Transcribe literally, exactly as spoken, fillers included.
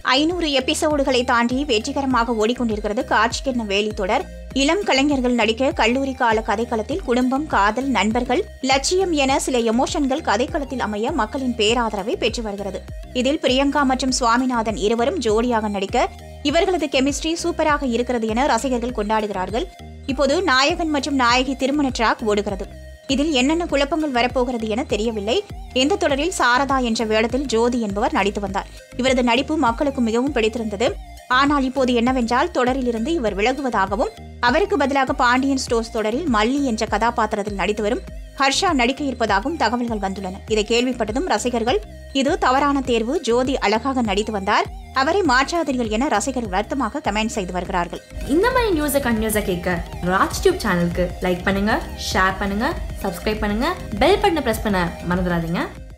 ஐநூறு எபிசோடுகளை தாண்டி வெற்றிகரமாக ஓடிக்கொண்டிருக்கிறது காட்சிக்கென்ன வேலி தொடர். இளம் கலைஞர்கள் நடிக்க கல்லூரி கால கதைக்களத்தில் குடும்பம், காதல், நண்பர்கள், லட்சியம் என சில எமோஷன்கள் கதைக்களத்தில் அமைய மக்களின் பேராதரவை பெற்று வருகிறது. இதில் பிரியங்கா மற்றும் சுவாமிநாதன் இருவரும் ஜோடியாக நடிக்க இவர்களது கெமிஸ்ட்ரி சூப்பராக இருக்கிறது என ரசிகர்கள் கொண்டாடுகிறார்கள். இப்போது நாயகன் மற்றும் நாயகி திருமண டிராக் ஓடுகிறது. இதில் என்னென்ன குழப்பங்கள் வரப்போகிறது என தெரியவில்லை. இந்த தொடரில் சாரதா என்ற வேடத்தில் ஜோதி என்பவர் நடித்து வந்தார். இவரது நடிப்பு மக்களுக்கு மிகவும் பிடித்திருந்தது. ஆனால் இப்போது என்னவென்றால் தொடரிலிருந்து இவர் விலகுவதாகவும் அவருக்கு பதிலாக பாண்டியன் ஸ்டோர்ஸ் தொடரில் மல்லி என்ற கதாபாத்திரத்தில் நடித்து வரும் ஹர்ஷா நடிக்க இருப்பதாகவும் தகவல்கள் வந்துள்ளன. இதை கேள்விப்பட்டதும் ரசிகர்கள் இது தவறான தேர்வு, ஜோதி அழகாக நடித்து வந்தார், அவரை மாற்றாதீர்கள் என ரசிகர்கள் வருத்தமாக கமெண்ட் செய்து வருகிறார்கள். இந்த மாதிரி நியூஸை கண்டினியூஸா கேட்க ராஜ் டியூப் சேனலுக்கு லைக் பண்ணுங்க, ஷேர் பண்ணுங்க, சப்ஸ்கிரைப் பண்ணுங்க, பெல் பட்டனை பிரஸ் பண்ண மறந்துடாதீங்க.